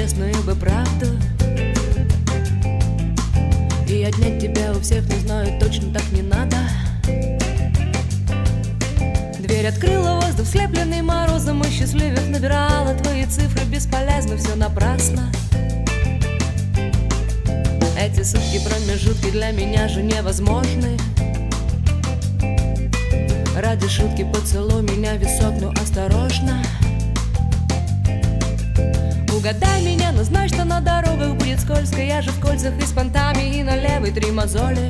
честную бы правду и отнять тебя у всех, не знаю, точно так не надо. Дверь открыла воздух, слепленный морозом, и счастливых набирала твои цифры. Бесполезно, все напрасно. Эти сутки промежутки для меня же невозможны. Ради шутки поцелуй меня в висок, но осторожно. Угадай меня, но знай, что на дорогах будет скользко. Я же в кольцах и с понтами, и на левой 3 мозоли.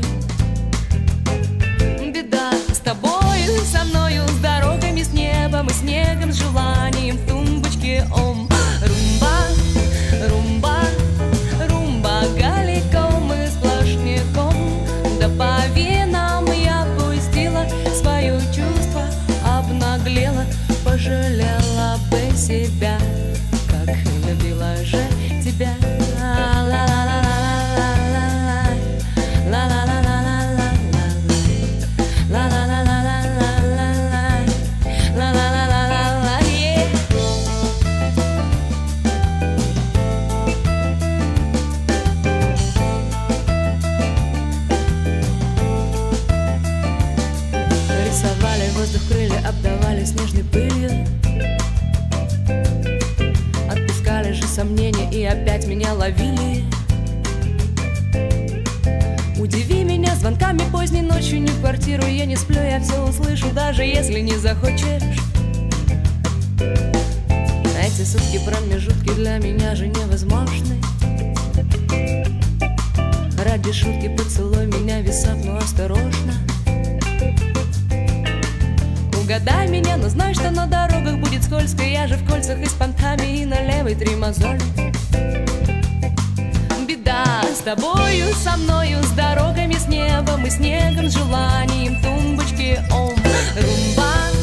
Беда с тобою, со мною, с дорогами, с небом и снегом, с желанием в тумбочке. Ом, румба, румба, румба, голиком и сплошняком. Да по венам я пустила свое чувство, обнаглела, пожалела бы себя, как любила же тебя. Рисовали воздух, крылья обдавали снежной пылью. Отпускали же сомнения и опять меня ловили. Удиви меня звонками поздней ночью, не в квартиру я не сплю, я все услышу, даже если не захочешь. Эти сутки промежутки для меня же невозможны. Ради шутки поцелуй меня в висок, но осторожно. Угадай меня, но знай, что на дорогах будет скользко. Я же в кольцах и с понтами, и на левой 3 мозоли. Беда с тобою, со мною, с дорогами, с небом и снегом, с желанием в тумбочке. Ом, румба.